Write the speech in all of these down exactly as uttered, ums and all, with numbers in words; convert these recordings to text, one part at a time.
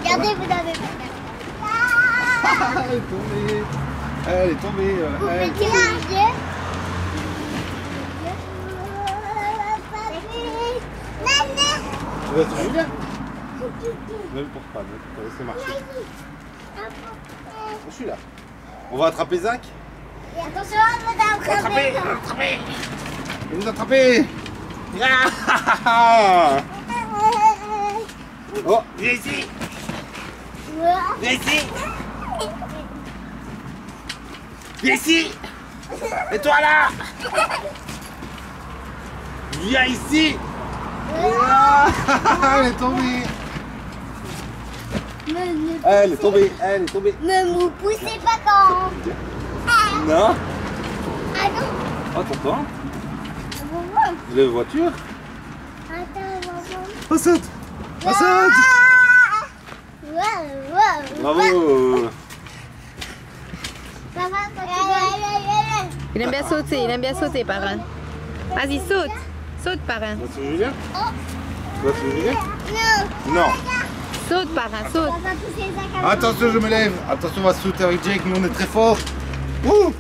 Regardez, vous n'avez pas. Elle est tombée. Elle est tombée. Vous Elle... mettez un pied. Tu vas te Julien? Ne le porte pas, ne le laissez marcher. Je suis là. On va attraper Zach? Attention, on va attraper. Attraper. Il nous a attrapé. Oh, viens ici. Viens ici. Viens ici. Et toi là. Viens ici. Elle est tombée. Elle est tombée. Elle est tombée. Ne vous poussez pas quand. Non. Ah non. Oh, t'entends? La voiture. On saute. On saute. Bravo. Il aime bien sauter, il aime bien sauter, parrain. Vas-y, saute. Saute, parrain. Tu vas sur Julien? Tu vas sur Julien? Non. Non. Saute, parrain, saute. Attention, je me lève. Attention, on va sauter avec Jake, nous on est très fort. Ouh.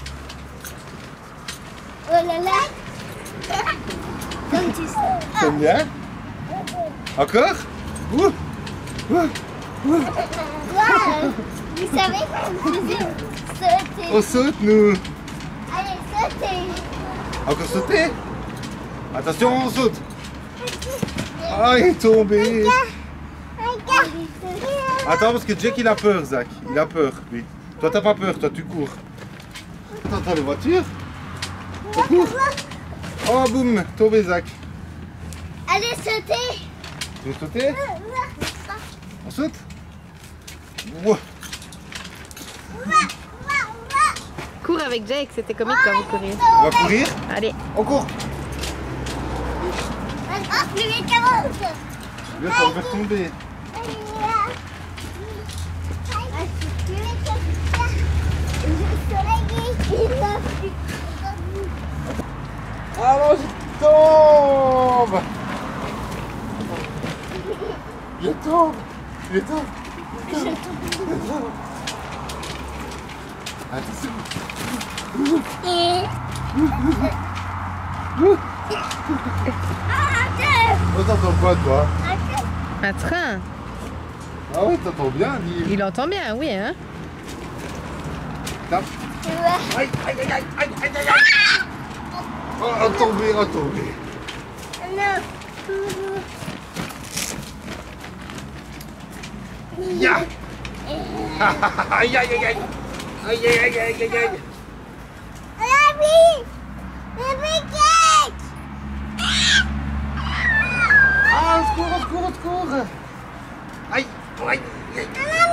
Oh là là. Comme tu sais. T'aimes bien? Encore? Ouh. Ouh. Ouh. Wow. Vous savez qu'on faisait sauter. On saute, nous. Allez, sautez. Encore sauter? Attention, on saute. Ah, il est tombé. Attends, parce que Jake il a peur, Zach. Il a peur, lui. Toi, t'as pas peur, toi, tu cours. T'entends les voitures? On court. Oh, boum, tombé, Zach. Allez, sautez. Tu veux sauter? On saute? Wow. Cours avec Jake, c'était comique quand vous couriez. On va courir? Allez. On court. Oh, plus vite qu'avant. Là, ça va faire tomber. Alors, je tombe. Je tombe. Je tombe. Je tombe. Attention. Oh, t'entends quoi, toi? Un train. Ah oui, t'entends bien, dis. Il entend bien, oui, hein. Tape. Aïe, aïe, aïe, aïe, aïe, aïe, aïe. Oh, oh, tombé, oh, tombé. Ya. Aïe, aïe, aïe, aïe. Aïe, aïe, aïe, aïe, aïe, aïe. Ah, au secours, au secours, au secours. Aïe, aïe, aïe.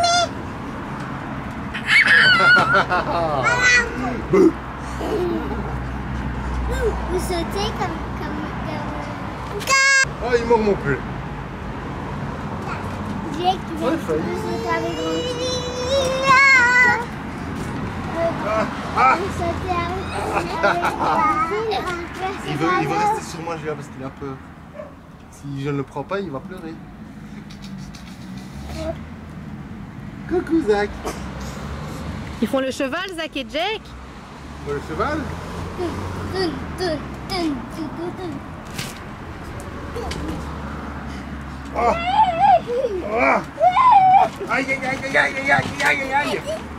Vous sautez comme... comme, comme... Oh, il mord mon pull. Jake, tu veux Ouais, failli. sauter avec moi? Ah, ah. Vous sautez avec moi? Il veut, il veut rester sur moi, Julien, parce qu'il a peur. Si je ne le prends pas, il va pleurer. Coucou, Zach. Ils font le cheval, Zach et Jake. Le cheval? Oh. Oh. Aïe, aïe, aïe, aïe, aïe, aïe, aïe, aïe.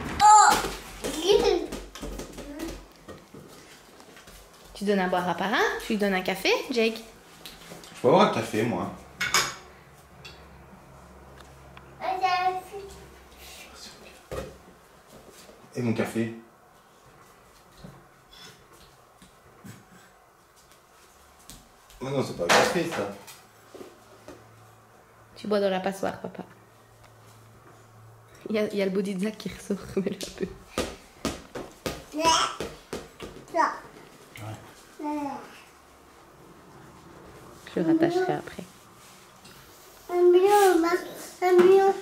Tu donnes à boire à parrain, tu lui donnes un café, Jake. Je peux avoir un café, moi. Et mon café? Oh non, c'est pas un café, ça. Tu bois dans la passoire, papa. Il y a, il y a le body de Zach qui ressort, mais là, un peu. Je le rattacherai après. Un million, un million.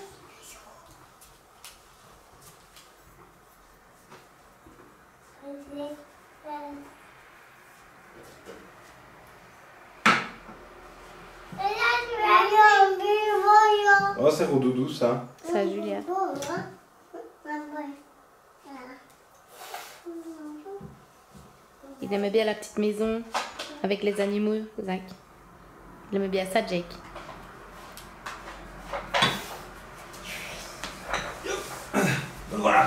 Oh, sert au doudou ça. Ça, Julia. Il aimait bien la petite maison avec les animaux, Zach. Il aimait bien ça, Jake. Voilà.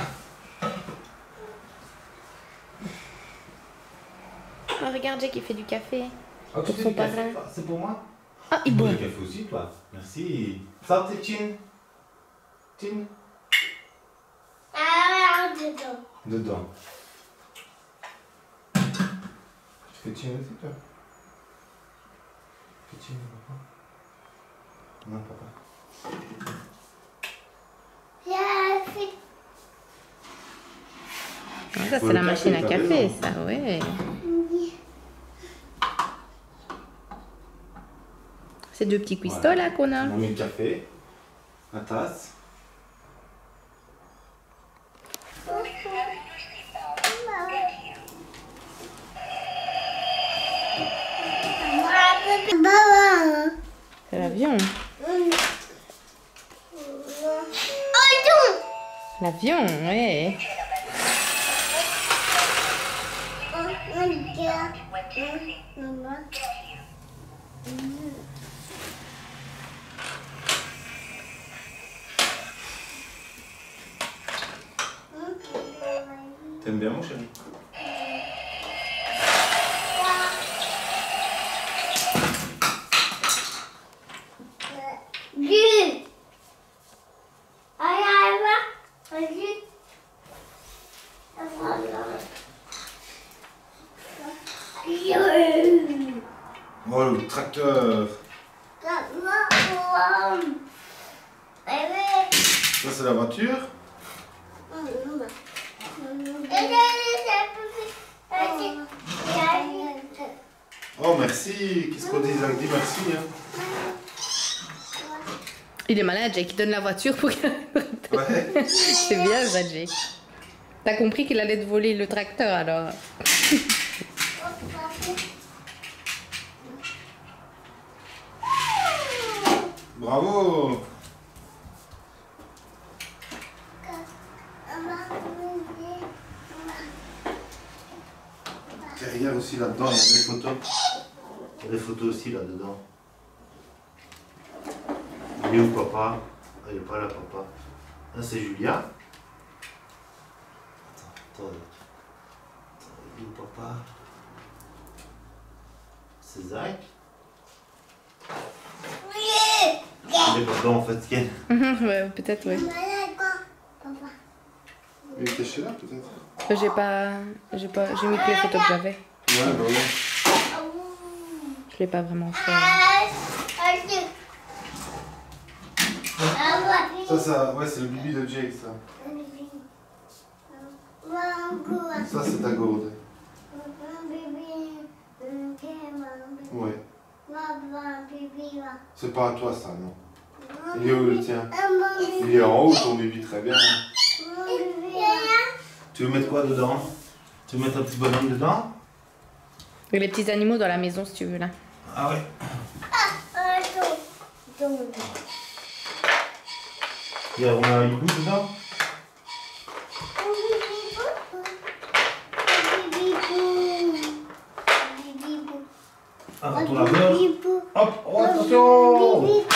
Oh, regarde, Jake, il fait du café. Ah, tu Pour fais son du café, parrain. toi? C'est pour moi? Ah, il Tu bois boit. du café aussi, toi? Merci. Santé, Chin. Chin. Ah, dedans. Dedans. Tu fais Chin aussi, toi? Tu fais Chin, papa? Non, papa. J'ai fait. Ah, ça, Pour c'est le la café, machine à t'as café, raison. ça, ouais. C'est deux petits cuistots, Voilà. là, qu'on a. On a mis le café, la tasse. Maman. C'est l'avion. Oh, L'avion, ouais. T'aimes bien, mon chéri? Oh, le tracteur. Ça, c'est la voiture. Oh, merci. Qu'est-ce qu'on dit, Isaac? Dis merci. Hein. Il est malin, Jake. Il donne la voiture pour qu'il... Ouais. C'est bien, ça, Jake. T'as compris qu'il allait te voler le tracteur, alors. Bravo. Et regarde aussi là-dedans, il y a des photos. Il y a des photos aussi là-dedans. Il est où papa? Ah, il n'est pas là papa. Là c'est Julia. Attends, attends. Attends, il est où papa? C'est Zach. Il est pas dedans en fait, Ken. Ouais, peut-être, ouais. Il était chez là peut-être. J'ai pas... J'ai pas... J'ai mis que les photos que j'avais. Ouais, bah ouais. Je l'ai pas vraiment fait. Ça, ça, ouais, c'est le bibi de Jake, ça. Ça, c'est ta gourde. Ouais. C'est pas à toi, ça, non. Il est où le tien? Il est en haut, ton bibi, très bien. Tu veux mettre quoi dedans? Tu veux mettre un petit bonhomme dedans? Et les petits animaux dans la maison, si tu veux, là. Ah ouais. Il y a, on a un hibou dedans? Ah, ton laveur. Hop, oh, attention!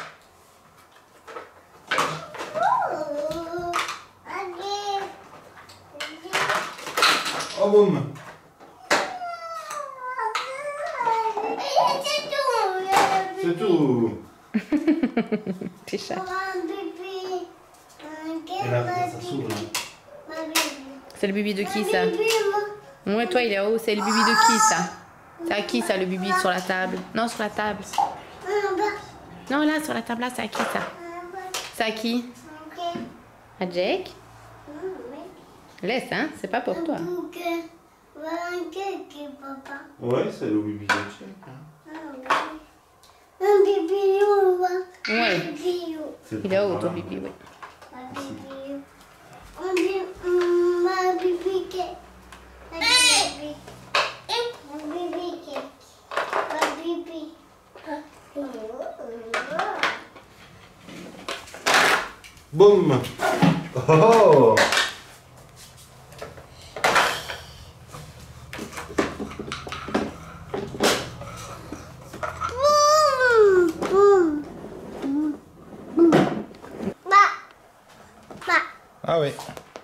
Oh, boum! C'est tout! Petit chat. Et là, ça s'ouvre là. C'est le bibi de qui, ça? Ouais, toi, il est en haut. C'est le bibi de qui, ça? C'est à qui, ça, le bibi sur la table? Non, sur la table. Non, là, sur la table, là, c'est à qui, ça? C'est à qui? À Jake? Laisse, hein? C'est pas pour toi. Ouais, c'est le bibi de Jake. Ouais. C'est Il est haut, voilà. ton bibi, oui. Boum. Oh. Ah oui.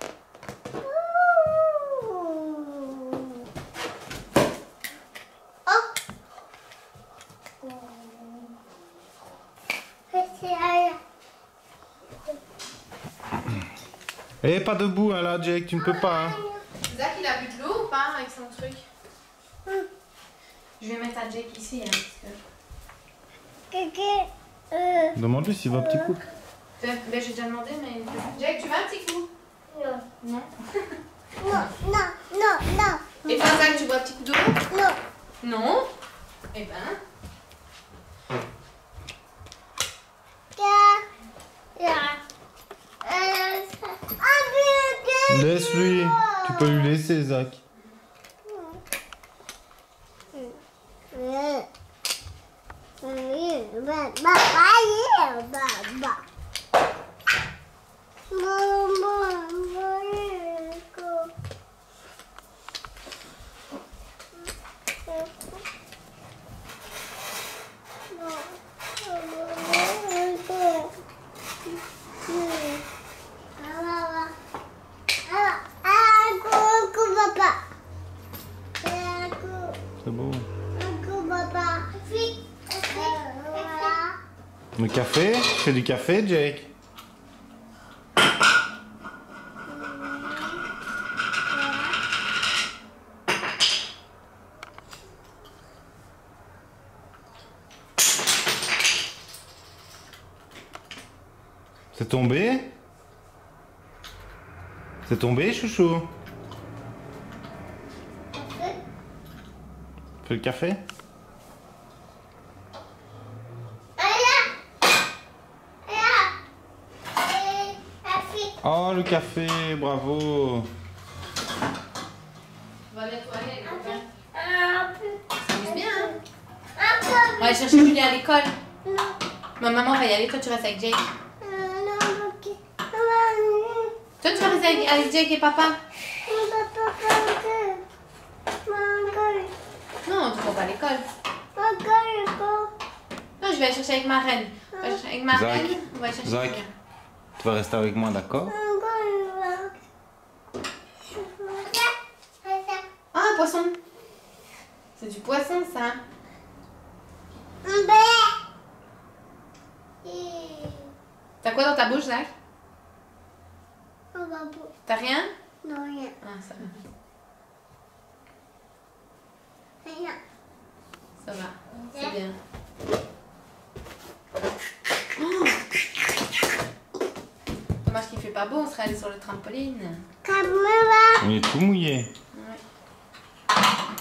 Eh, pas debout hein, là, Jake, tu ne peux pas. Hein. Zach, il a bu de l'eau ou pas avec son truc? Je vais mettre à Jake ici. Hein, parce que... Demande-lui s'il va un petit coup. Ben, j'ai déjà demandé, mais... Jake, tu veux un petit coup? Non. Non. Non, non, non, non. Et toi, Zach, tu bois un petit coup d'eau? Non. Non. Eh ben... Laisse-lui. Tu peux lui laisser, Zach. C'est beau. Le café? Tu fais du café, Jake? C'est tombé? C'est tombé, chouchou? Fais le café? Oh, le café, bravo! On va nettoyer, ça amuse bien, hein? On va aller chercher Julie à l'école. Ma maman va y aller, toi tu restes avec Jake. Toi tu vas rester avec, avec Jake et papa? Non, tu vas pas à l'école. Non, je vais aller chercher avec ma reine. On va chercher avec ma Zach, reine. On va aller chercher Zach, quelqu'un. tu vas rester avec moi, d'accord? Ah, un poisson. C'est du poisson, ça. T'as quoi dans ta bouche, Zach? T'as rien? Non, rien. Ah, ça va. Rien. Ça va. C'est bien. Oh, dommage qu'il fait pas beau, on serait allé sur le trampoline. On est tout mouillé. Ouais.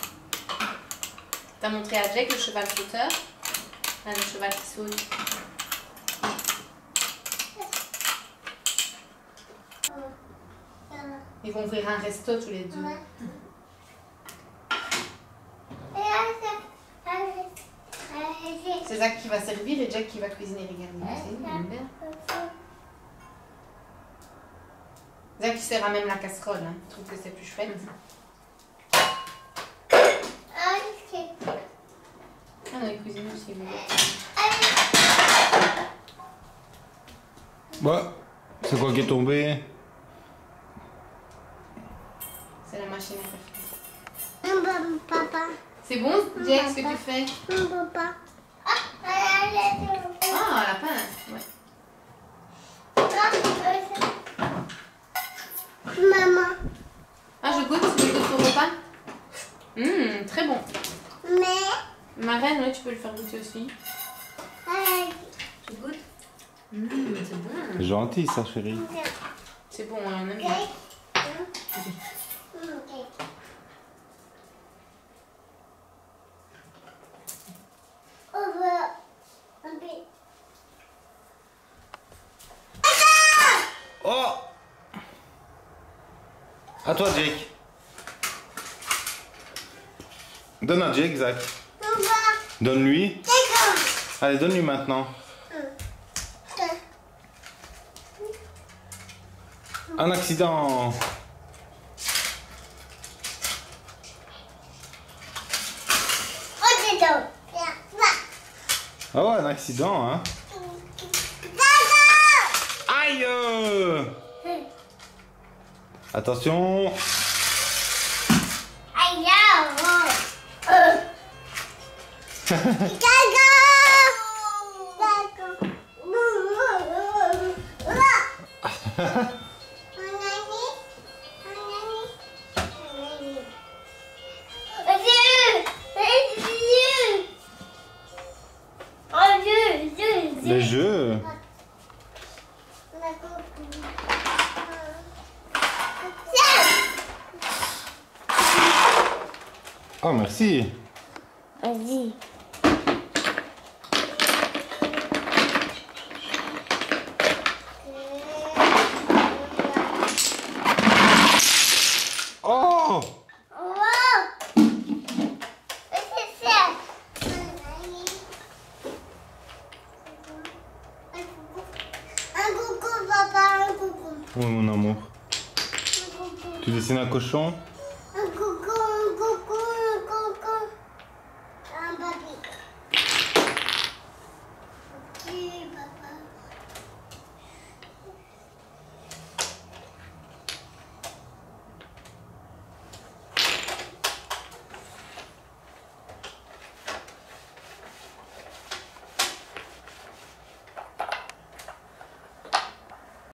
T'as montré à Jake le cheval sauteur? Ah, le cheval qui saute. Ils vont ouvrir un resto tous les deux. C'est Zach qui va servir et Jack qui va cuisiner. Regardez, c'est bien. Zach qui sert à même la casserole. Hein. Je trouve que c'est plus chouette. Ah non, il cuisine aussi. Bah, c'est quoi qui est tombé? C'est la machine à café. Papa. C'est bon, Jack, ce que tu fais? Papa. Ah, la pince, ouais. Maman. Ah, je goûte, tu veux goûter ton repas? Hum, très bon. Mais. Ma reine, oui, tu peux le faire goûter aussi. Tu goûtes? Hum, c'est bon. C'est gentil, ça, chérie. C'est bon, on aime bien. Oh! À toi, Jake. Donne à Jake, Zach. Donne-lui. Allez, donne-lui maintenant. Un accident. Ah ouais, un accident, hein. Aïe. Attention. Les jeux. Oh, merci. Vas-y. Oh. Oui, mon amour. Tu dessines un cochon?